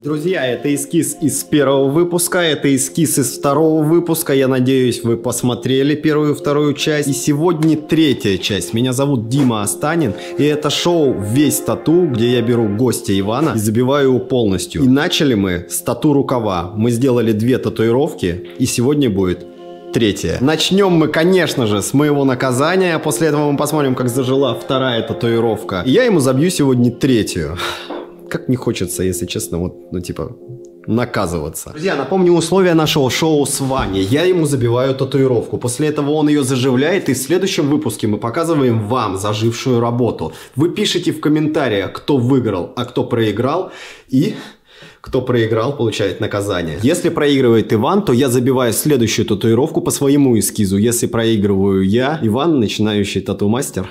Друзья, это эскиз из первого выпуска, это эскиз из второго выпуска. Я надеюсь, вы посмотрели первую и вторую часть. И сегодня третья часть. Меня зовут Дима Астанин, и это шоу «Весь тату», где я беру гостя Ивана и забиваю его полностью. И начали мы с тату рукава. Мы сделали 2 татуировки, и сегодня будет третья. Начнем мы, конечно же, с моего наказания. После этого мы посмотрим, как зажила вторая татуировка. И я ему забью сегодня 3-ю. Как не хочется, если честно, вот, наказываться. Друзья, напомню условия нашего шоу с Ваней. Я ему забиваю татуировку. После этого он ее заживляет, и в следующем выпуске мы показываем вам зажившую работу. Вы пишите в комментариях, кто выиграл, а кто проиграл. И кто проиграл, получает наказание. Если проигрывает Иван, то я забиваю следующую татуировку по своему эскизу. Если проигрываю я, Иван, начинающий тату-мастер,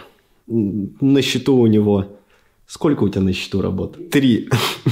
на счету у него... Сколько у тебя на счету работ? 3.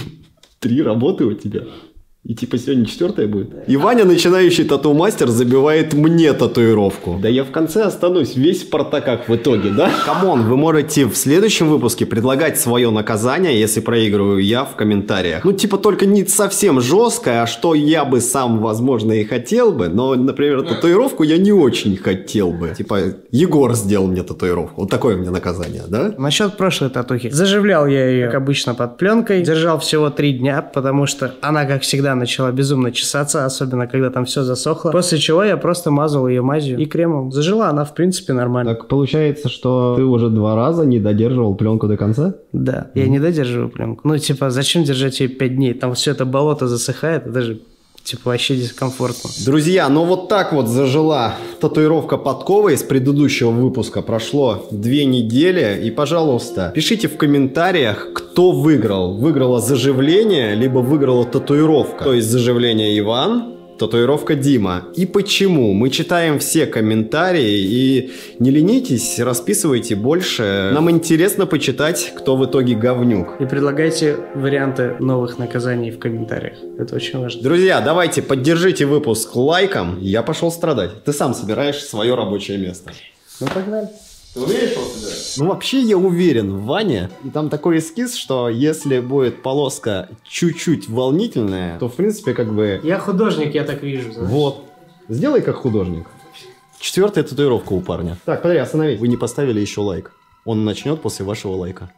3 работы у тебя? И типа сегодня 4-я будет? И Ваня, начинающий тату-мастер, забивает мне татуировку. Да я в конце останусь весь в Спартаках в итоге, да? Камон, вы можете в следующем выпуске предлагать свое наказание, если проигрываю я, в комментариях. Ну, типа, только не совсем жесткое, а что я бы сам, возможно, и хотел бы. Но, например, татуировку я не очень хотел бы. Типа, Егор сделал мне татуировку. Вот такое у меня наказание, да? Насчет прошлой татухи. Заживлял я ее, как обычно, под пленкой. Держал всего 3 дня, потому что она, как всегда, начала безумно чесаться, особенно когда там все засохло. После чего я просто мазал ее мазью и кремом. Зажила она, в принципе, нормально. Так получается, что ты уже 2 раза не додерживал пленку до конца? Да, я не додерживаю пленку. Ну, типа, зачем держать ее 5 дней? Там все это болото засыхает, это же... Типа вообще дискомфортно. Друзья, ну вот так вот зажила татуировка подковы из предыдущего выпуска. Прошло 2 недели. И, пожалуйста, пишите в комментариях, кто выиграл. Выиграло заживление, либо выиграла татуировка. То есть заживление Иван, татуировка Дима. И почему? Мы читаем все комментарии. И не ленитесь, расписывайте больше. Нам интересно почитать, кто в итоге говнюк. И предлагайте варианты новых наказаний в комментариях. Это очень важно. Друзья, давайте поддержите выпуск лайком. Я пошел страдать. Ты сам собираешь свое рабочее место. Ну, погнали. Ты умеешь его собирать? Ну, вообще, я уверен в Ване. И там такой эскиз, что если будет полоска чуть-чуть волнительная, то, в принципе, как бы... Я художник, я так вижу. Знаешь? Вот. Сделай как художник. 4-я татуировка у парня. Так, подожди, остановись. Вы не поставили еще лайк. Он начнет после вашего лайка.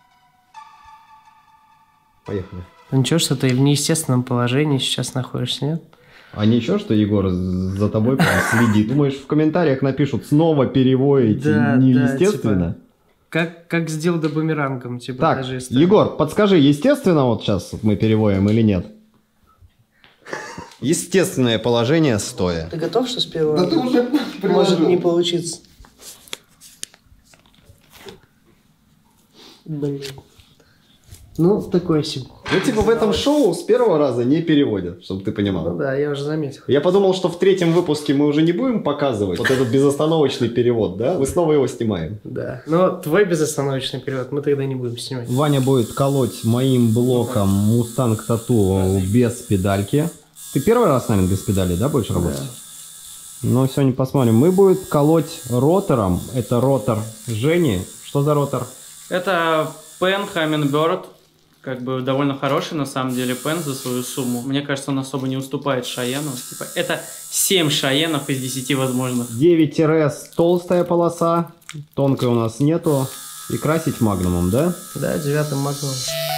Поехали. Ну, ничего, что ты в неестественном положении сейчас находишься, нет? А ничего, что Егор за тобой прям следит? Думаешь, в комментариях напишут, снова переводите, да, неестественно? Да, типа, как с дилдо-бумерангом, типа. Так, даже если... Егор, подскажи, естественно вот сейчас мы переводим или нет? Естественное положение стоя. Ты готов, что с первого? Да ты уже может не получиться. Блин. Ну, такой себе. Ну, типа, в этом шоу с первого раза не переводят, чтобы ты понимал. Ну да, я уже заметил. Я подумал, что в 3-м выпуске мы уже не будем показывать вот этот безостановочный перевод, да? Мы снова его снимаем. Да. Но твой безостановочный перевод мы тогда не будем снимать. Ваня будет колоть моим блоком Mustang Tattoo без педальки. Ты первый раз, наверное, без педали, да, будешь работать? Да. Ну, сегодня посмотрим. Мы будем колоть ротором. Это ротор Жени. Что за ротор? Это Pen Hummingbird. Как бы довольно хороший, на самом деле, пен за свою сумму. Мне кажется, он особо не уступает Шаену. Типа, это 7 Шаенов из 10 возможных. 9 РС толстая полоса, тонкой у нас нету. И красить магнумом, да? Да, 9-м магнумом.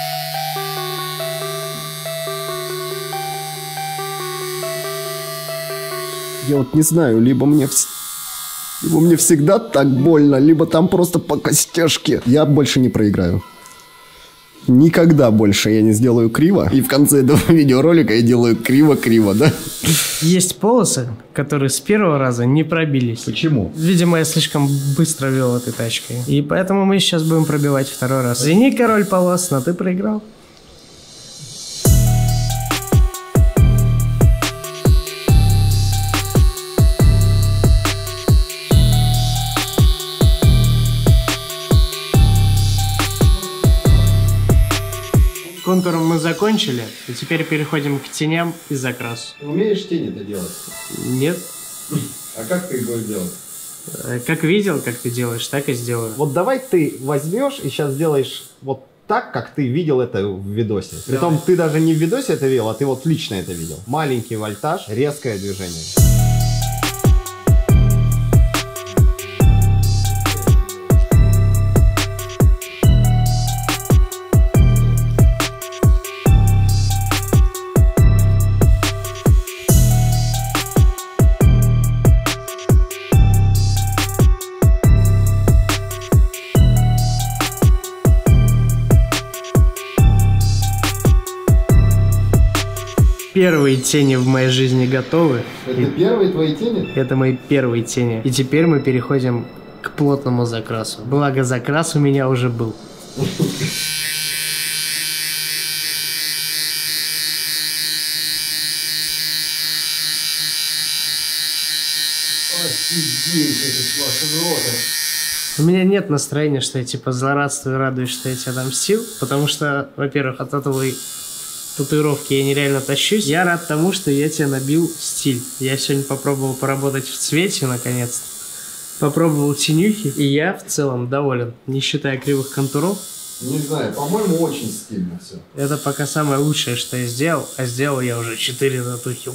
Я вот не знаю, либо мне всегда так больно, либо там просто по костяшке. Я больше не проиграю. Никогда больше я не сделаю криво. И в конце этого видеоролика я делаю криво-криво, да? Есть полосы, которые с первого раза не пробились. Почему? Видимо, я слишком быстро вел этой тачкой. И поэтому мы сейчас будем пробивать 2-й раз. Извини, король полос, но ты проиграл. Контуром мы закончили, и теперь переходим к теням и закрасу. Ты умеешь тени-то делать? Нет. А как ты их будешь делать? Как видел, как ты делаешь, так и сделаю. Вот давай ты возьмешь и сейчас сделаешь вот так, как ты видел это в видосе. Притом ты даже не в видосе это видел, а ты вот лично это видел. Маленький вольтаж, резкое движение. Первые тени в моей жизни готовы. Это первые твои тени? Это мои первые тени. И теперь мы переходим к плотному закрасу. Благо, закрас у меня уже был. У меня нет настроения, что я типа злорадствую и радуюсь, что я тебе отомстил. Потому что, во-первых, от татуировки я нереально тащусь. Я рад тому, что я тебе набил стиль. Я сегодня попробовал поработать в цвете, наконец-то. Попробовал тенюхи, и я в целом доволен. Не считая кривых контуров. Не знаю, по-моему, очень стильно все. Это пока самое лучшее, что я сделал. А сделал я уже 4 татухи.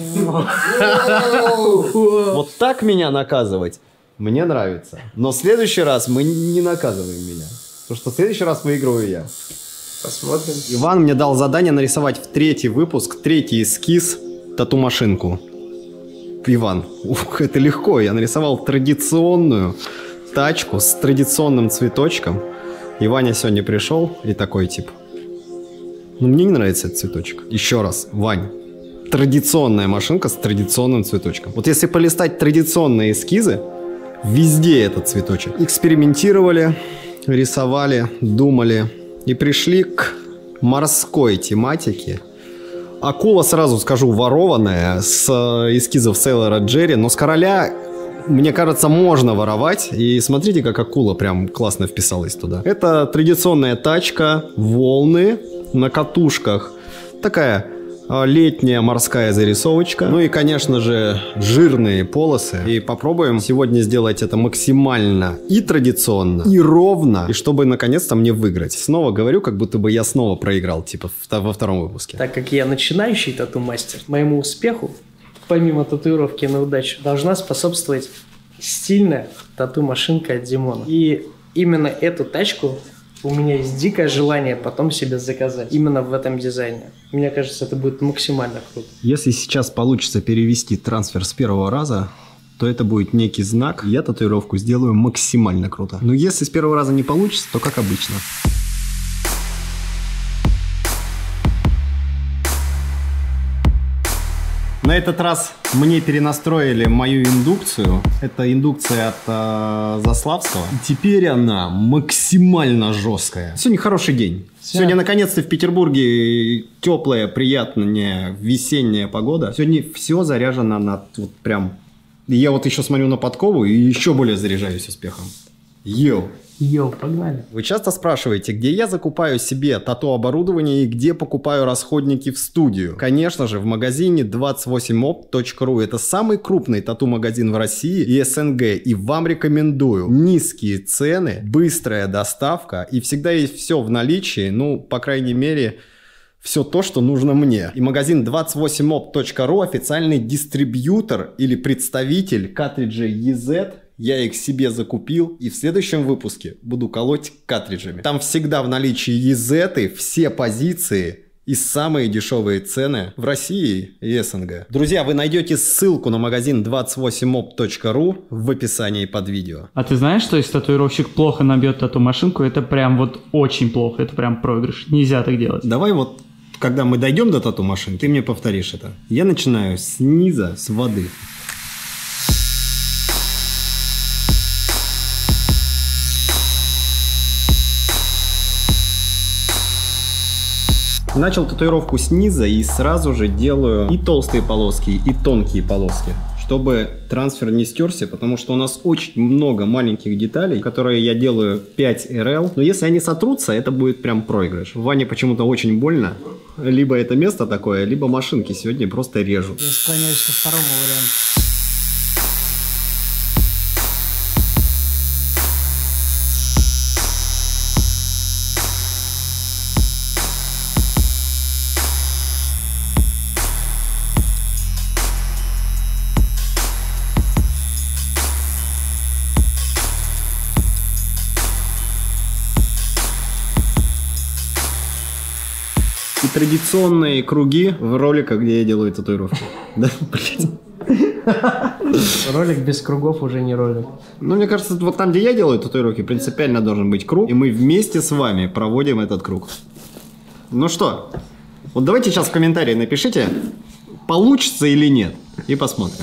Вот так меня наказывать мне нравится. Но в следующий раз мы не наказываем меня. Потому что в следующий раз выигрываю я. Посмотрим. Иван мне дал задание нарисовать в 3-й выпуск, 3-й эскиз тату-машинку. Иван, это легко. Я нарисовал традиционную тачку с традиционным цветочком. И Ваня сегодня пришел и такой тип. Ну, мне не нравится этот цветочек. Еще раз, Вань. Традиционная машинка с традиционным цветочком. Вот если полистать традиционные эскизы, везде этот цветочек. Экспериментировали, рисовали, думали. И пришли к морской тематике. Акула, сразу скажу, ворованная с эскизов Сейлора Джерри. Но с короля, мне кажется, можно воровать. И смотрите, как акула прям классно вписалась туда. Это традиционная тачка, волны на катушках. Такая летняя морская зарисовочка. Ну и, конечно же, жирные полосы. И попробуем сегодня сделать это максимально и традиционно, и ровно, и чтобы наконец-то мне выиграть. Снова говорю, как будто бы я снова проиграл, типа во втором выпуске. Так как я начинающий тату-мастер, моему успеху, помимо татуировки на удачу, должна способствовать стильная тату-машинка от Димона. И именно эту тачку у меня есть дикое желание потом себе заказать. Именно в этом дизайне. Мне кажется, это будет максимально круто. Если сейчас получится перевести трансфер с первого раза, то это будет некий знак. Я татуировку сделаю максимально круто. Но если с первого раза не получится, то как обычно. На этот раз мне перенастроили мою индукцию. Это индукция от Заславского. И теперь она максимально жесткая. Сегодня хороший день. Сегодня наконец-то в Петербурге теплая, приятная весенняя погода. Сегодня все заряжено на вот прям... Я вот еще смотрю на подкову и еще более заряжаюсь успехом. Йоу. Йоу, погнали. Вы часто спрашиваете, где я закупаю себе тату-оборудование и где покупаю расходники в студию? Конечно же, в магазине 28opt.ru. Это самый крупный тату-магазин в России и СНГ. И вам рекомендую. Низкие цены, быстрая доставка и всегда есть все в наличии. Ну, по крайней мере... Все то, что нужно мне. И магазин 28opt.ru официальный дистрибьютор или представитель картриджей EZ. Я их себе закупил и в следующем выпуске буду колоть картриджами. Там всегда в наличии EZ, все позиции и самые дешевые цены в России и СНГ. Друзья, вы найдете ссылку на магазин 28opt.ru в описании под видео. А ты знаешь, что если татуировщик плохо набьет тату-машинку, это прям вот очень плохо, это прям проигрыш. Нельзя так делать. Давай вот, когда мы дойдем до тату-машинки, ты мне повторишь это. Я начинаю снизу, с воды. Начал татуировку снизу и сразу же делаю и толстые полоски, и тонкие полоски, чтобы трансфер не стерся, потому что у нас очень много маленьких деталей, которые я делаю 5 RL. Но если они сотрутся, это будет прям проигрыш. Ване почему-то очень больно. Либо это место такое, либо машинки сегодня просто режут. Я склоняюсь ко второму варианту. и традиционные круги в роликах, где я делаю татуировки. Да, блядь. Ролик без кругов уже не ролик. Ну, мне кажется, вот там, где я делаю татуировки, принципиально должен быть круг, и мы вместе с вами проводим этот круг. Ну что, вот давайте сейчас в комментарии напишите, получится или нет, и посмотрим.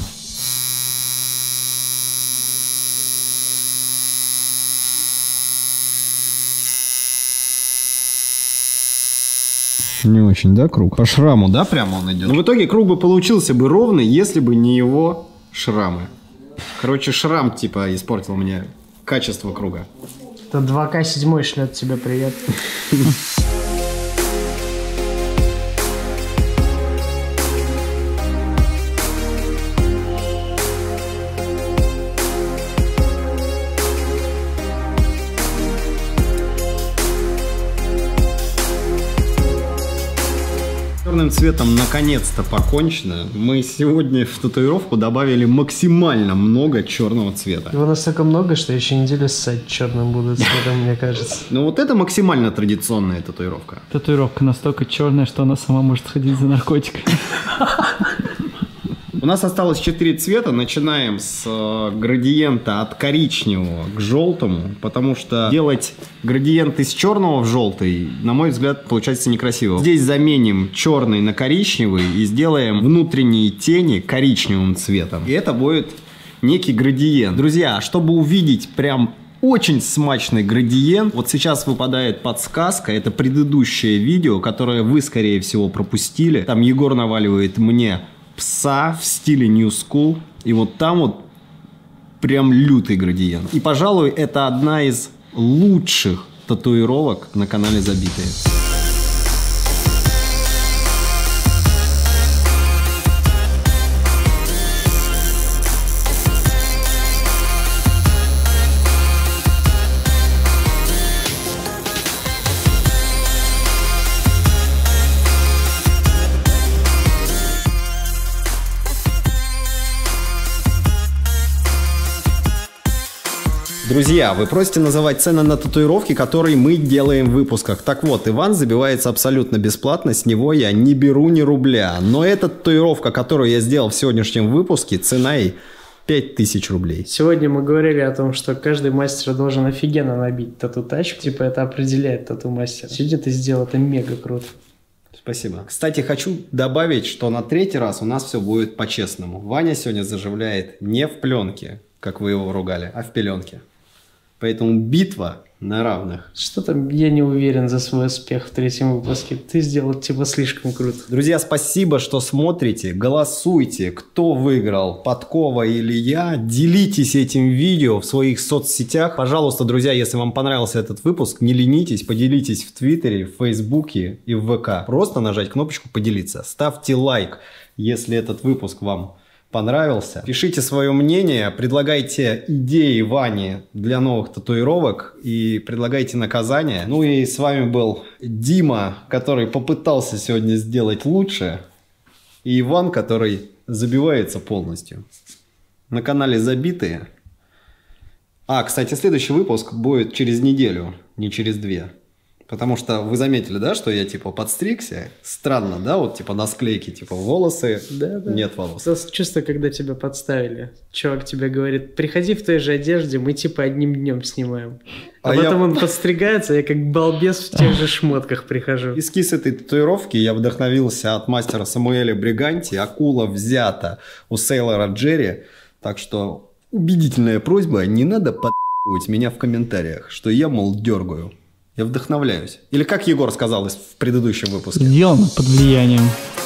Не очень, да, круг? По шраму, да, прямо он идет? Но в итоге круг бы получился бы ровный, если бы не его шрамы. Короче, шрам типа испортил мне качество круга. Это 2К7 шлет тебе привет. Черным цветом наконец-то покончено. Мы сегодня в татуировку добавили максимально много черного цвета. Его настолько много, что еще неделю ссать черным будут цветом, мне кажется. Ну вот это максимально традиционная татуировка. Татуировка настолько черная, что она сама может ходить за наркотиками. У нас осталось 4 цвета. Начинаем с градиента от коричневого к желтому, потому что делать градиент из черного в желтый, на мой взгляд, получается некрасиво. Здесь заменим черный на коричневый и сделаем внутренние тени коричневым цветом. И это будет некий градиент. Друзья, чтобы увидеть прям очень смачный градиент, вот сейчас выпадает подсказка, это предыдущее видео, которое вы, скорее всего, пропустили. Там Егор наваливает мне пса в стиле New School, и вот там вот прям лютый градиент. И, пожалуй, это одна из лучших татуировок на канале Забитые. Друзья, вы просите называть цены на татуировки, которые мы делаем в выпусках. Так вот, Иван забивается абсолютно бесплатно, с него я не беру ни рубля. Но эта татуировка, которую я сделал в сегодняшнем выпуске, цена ей 5000 рублей. Сегодня мы говорили о том, что каждый мастер должен офигенно набить тату-тачку. Типа это определяет тату-мастера. Сегодня ты сделал это мега круто. Спасибо. Кстати, хочу добавить, что на 3-й раз у нас все будет по-честному. Ваня сегодня заживляет не в пленке, как вы его ругали, а в пеленке. Поэтому битва на равных. Что-то я не уверен за свой успех в 3-м выпуске. Ты сделал типа слишком круто. Друзья, спасибо, что смотрите. Голосуйте, кто выиграл, Подкова или я. Делитесь этим видео в своих соцсетях. Пожалуйста, друзья, если вам понравился этот выпуск, не ленитесь, поделитесь в Твиттере, в Фейсбуке и в ВК. Просто нажать кнопочку «Поделиться». Ставьте лайк, если этот выпуск вам понравился. Пишите свое мнение, предлагайте идеи Ване для новых татуировок и предлагайте наказания. Ну и с вами был Дима, который попытался сегодня сделать лучше, и Иван, который забивается полностью. На канале Забитые. Кстати, следующий выпуск будет через неделю, не через 2. Потому что вы заметили, да, что я типа подстригся? Странно, да, вот типа на склейке, типа волосы, да. Нет волос. Это чувство, когда тебя подставили. Чувак тебе говорит, приходи в той же одежде, мы типа одним днем снимаем. А потом он подстригается, я как балбес в тех же шмотках прихожу. Эскиз этой татуировки я вдохновился от мастера Самуэля Бриганти. Акула взята у Сейлора Джерри. Так что убедительная просьба, не надо подъебывать меня в комментариях, что я, мол, дергаю. Я вдохновляюсь. Или как Егор сказал в предыдущем выпуске. Сделано под влиянием.